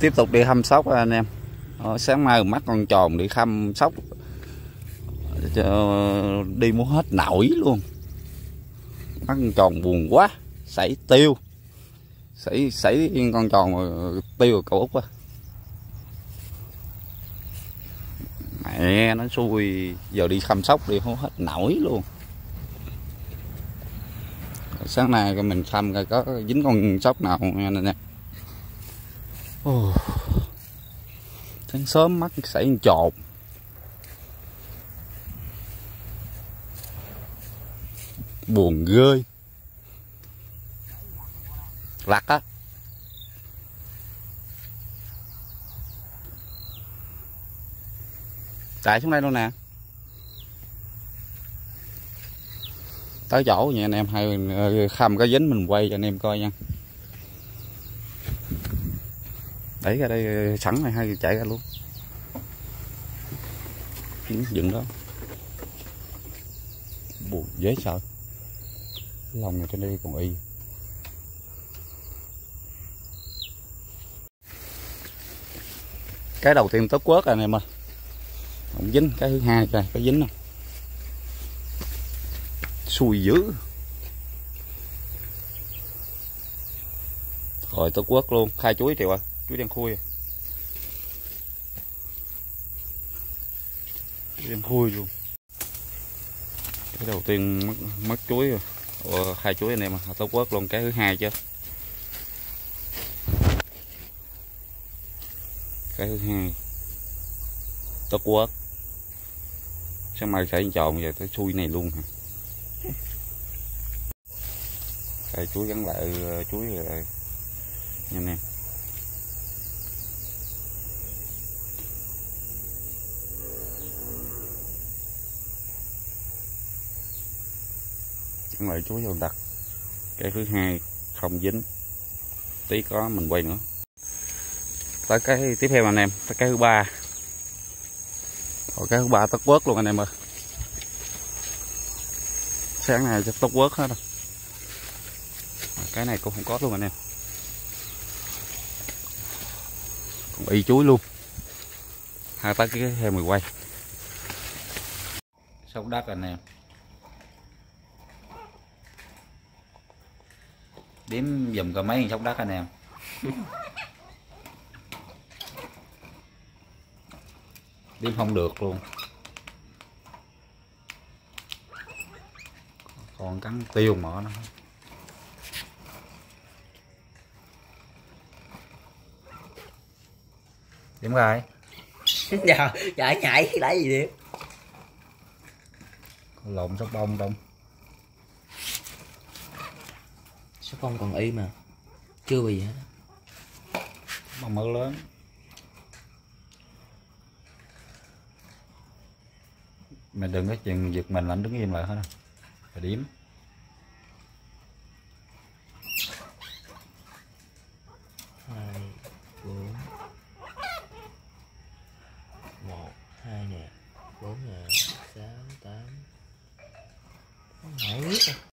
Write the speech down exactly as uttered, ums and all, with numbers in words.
Tiếp tục đi thăm sóc anh em. Ờ, sáng mai mắt con tròn đi thăm sóc đi muốn hết nổi luôn. Mắt con tròn buồn quá, sảy tiêu sảy sảy con tròn tiêu rồi cậu Út á. Mẹ nó xui, giờ đi thăm sóc đi không hết nổi luôn. Sáng nay mình thăm coi có dính con sóc nào nè nè. Sáng sớm mắt xảy con trồn. Buồn ghê. Lặt á. Chạy xuống đây luôn nè. Tới chỗ nha anh em, hay khăm có dính mình quay cho anh em coi nha. Đẩy ra đây sẵn này hay chạy ra luôn. Dựng đó. Buồn dễ sợ. Lòng này trên đây còn y. Cái đầu tiên tốt quớt anh em ơi. Không dính, cái thứ hai coi có dính không. Xui dữ. Rồi tốt quớt luôn, khai chuối Triều ơi, chuối đen khui. Chuối đen khui luôn. Cái đầu tiên mất, mất chuối rồi. Ủa, khai chuối anh em à, tốt quớt luôn cái thứ hai chứ. Cái thứ hai tốt quớt. Sáng mai sẽ tròn giờ tới xui này luôn hả. Cái chuối gắn lại chuối rồi nha anh em. Gắn lại chuối vô đặt. Cái thứ hai không dính. Tí có mình quay nữa. Tới cái tiếp theo anh em, tới cái thứ ba. Rồi cái thứ ba tất quớt luôn anh em ơi. Sáng nay chắc tất quớt hết rồi. Cái này cũng không có luôn anh em. Còn y chuối luôn. Hai tới cái theo mười quay. Sóc đất anh em. Đếm dùm coi mấy sóc đất anh em. Đếm không được luôn. Còn cắn tiêu mỡ nữa. Điểm rồi. Giờ chạy nhảy lấy gì đi. Lộn sóc bông đông. Sóc bông còn y mà. Chưa bị gì hết. Bông mỡ lớn. Mình đừng có chuyện giật mình anh đứng im lại hết á. Phải điểm. Hai, bốn. Một, hai nè. Bốn nè. Sáu, tám. Không biết.